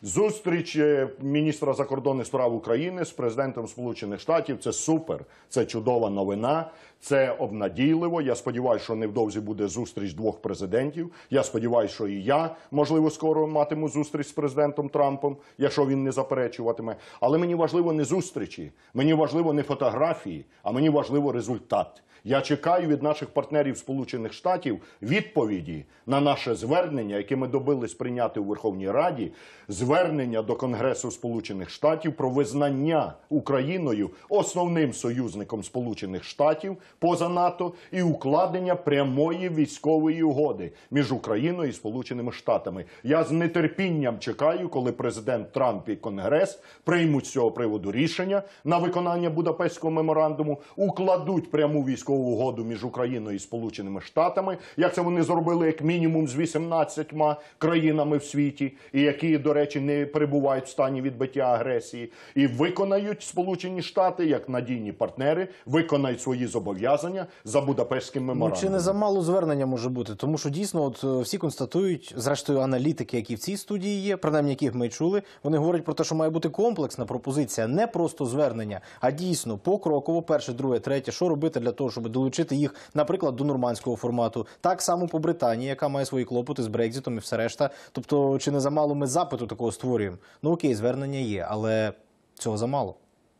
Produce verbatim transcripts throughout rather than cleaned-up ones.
Зустріч міністра закордонних справ України з президентом Сполучених Штатів – це супер, це чудова новина, це обнадійливо. Я сподіваюся, що невдовзі буде зустріч двох президентів. Я сподіваюся, що і я, можливо, скоро матиму зустріч з президентом Трампом, якщо він не заперечуватиме. Але мені важливо не зустрічі, мені важливо не фотографії, а мені важливо результат. Я чекаю від наших партнерів Сполучених Штатів відповіді на наше звернення, яке ми добились прийняти у Верховній Раді, звернення до Конгресу Сполучених Штатів про визнання Україною основним союзником Сполучених Штатів поза НАТО і укладення прямої військової угоди між Україною і Сполученими Штатами. Я з нетерпінням чекаю, коли президент Трамп і Конгрес приймуть з цього приводу рішення на виконання Будапештського меморандуму, укладуть пряму військову угоду між Україною і Сполученими Штатами, як це вони зробили як мінімум з вісімнадцятьма країнами в світі, і які, до речі, не перебувають в стані відбиття агресії, і виконають Сполучені Штати, як надійні партнери, виконають свої зобов'язання за Будапештським меморандумом. Ну, чи не замало звернення може бути? Тому що дійсно от всі констатують, зрештою аналітики, які в цій студії є, принаймні яких ми чули, вони говорять про те, що має бути комплексна пропозиція, не просто звернення, а дійсно покроково, перше, друге, третє, що робити для того, щоб долучити їх, наприклад, до нормандського формату. Так само по Британії, яка має свої клопоти з Брекзитом і все решта. Тобто, чи не замало ми запиту такого створюємо? Ну окей, звернення є, але цього замало.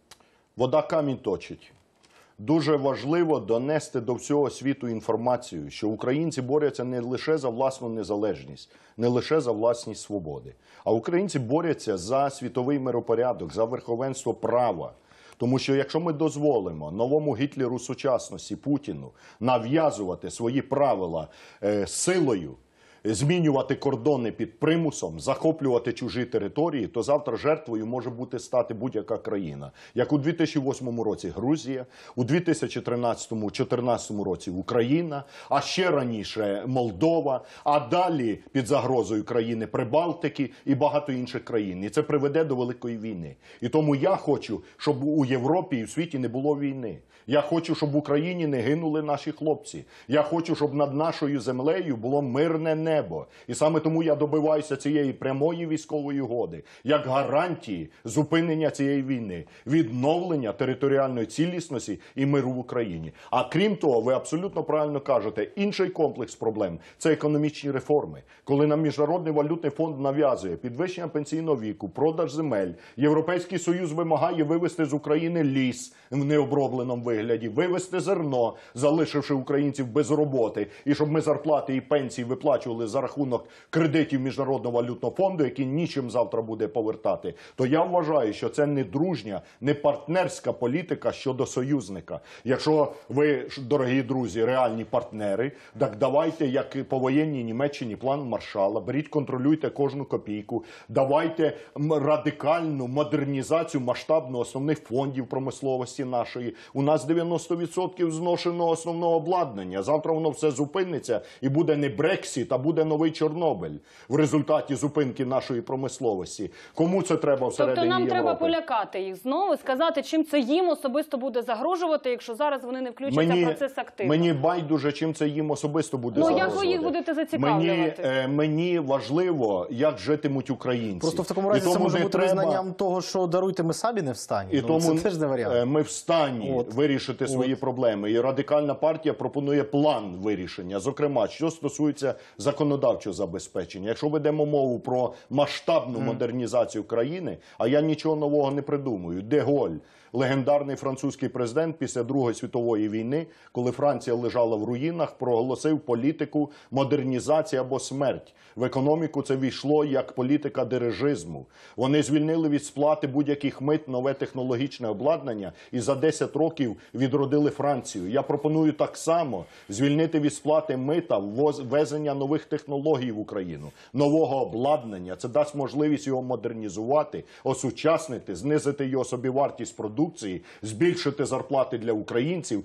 Вода камінь точить. Дуже важливо донести до всього світу інформацію, що українці борються не лише за власну незалежність, не лише за власні свободи, а українці борються за світовий миропорядок, за верховенство права. Тому що якщо ми дозволимо новому Гітлеру сучасності Путіну нав'язувати свої правила е, силою, змінювати кордони під примусом, захоплювати чужі території, то завтра жертвою може бути стати будь-яка країна. Як у дві тисячі восьмому році Грузія, у дві тисячі тринадцятому - дві тисячі чотирнадцятому році Україна, а ще раніше Молдова, а далі під загрозою країни Прибалтики і багато інших країн. І це приведе до великої війни. І тому я хочу, щоб у Європі і в світі не було війни. Я хочу, щоб в Україні не гинули наші хлопці. Я хочу, щоб над нашою землею було мирне небо. І саме тому я добиваюся цієї прямої військової угоди, як гарантії зупинення цієї війни, відновлення територіальної цілісності і миру в Україні. А крім того, ви абсолютно правильно кажете, інший комплекс проблем – це економічні реформи. Коли нам Міжнародний валютний фонд нав'язує підвищення пенсійного віку, продаж земель, Європейський Союз вимагає вивезти з України ліс в необробленому вигляді, вивезти зерно, залишивши українців без роботи, і щоб ми зарплати і пенсії виплачували за рахунок кредитів Міжнародного валютного фонду, який нічим завтра буде повертати, то я вважаю, що це не дружня, не партнерська політика щодо союзника. Якщо ви, дорогі друзі, реальні партнери, так давайте, як по воєнній Німеччині, план Маршалла, беріть, контролюйте кожну копійку, давайте радикальну модернізацію масштабну основних фондів промисловості нашої. У нас дев'яносто відсотків зношеного основного обладнання. Завтра воно все зупиниться і буде не Брексіт, а буде новий Чорнобиль в результаті зупинки нашої промисловості. Кому це треба всередині Європи? Тобто нам треба полякати їх знову, сказати, чим це їм особисто буде загрожувати, якщо зараз вони не включаться мені, в процес активно. Мені байдуже, чим це їм особисто буде ну, загрожувати. Ну, як ви їх будете зацікавлювати? Мені, е, мені важливо, як житимуть українці. Просто в такому разі це може бути треба... визнанням того, що даруйте, ми самі не в стані. І ну, тому це теж не варіант. Е, ми в стані От. вирішити От. свої проблеми. І Радикальна партія пропонує план вирішення. Зокрема, що стосується законодавчого забезпечення. Якщо ведемо мову про масштабну mm. модернізацію країни, а я нічого нового не придумую. Де Голь, легендарний французький президент після Другої світової війни, коли Франція лежала в руїнах, проголосив політику модернізації або смерть. В економіку це війшло як політика дирижизму. Вони звільнили від сплати будь-яких мит нове технологічне обладнання і за десять років відродили Францію. Я пропоную так само звільнити від сплати мита ввезення нових технологій в Україну, нового обладнання. Це дасть можливість його модернізувати, осучаснити, знизити його собівартість продукції, збільшити зарплати для українців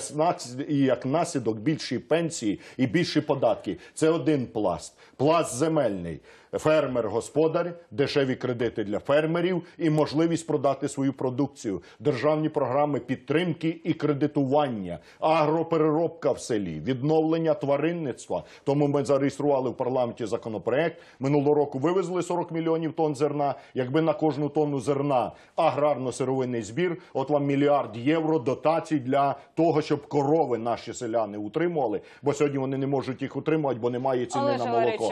і як наслідок більші пенсії і більші податки. Це один пласт. Пласт земельний. Фермер-господар, дешеві кредити для фермерів і можливість продати свою продукцію. Державні програми підтримки і кредитування, агропереробка в селі, відновлення тваринництва. Тому ми зареєстрували в парламенті законопроект. Минулого року вивезли сорок мільйонів тонн зерна. Якби на кожну тонну зерна аграрно-сировинний збір, от вам мільярд євро дотацій для того, щоб корови наші селяни утримували. Бо сьогодні вони не можуть їх утримувати, бо немає ціни Олеже на молоко. Валерійовичу,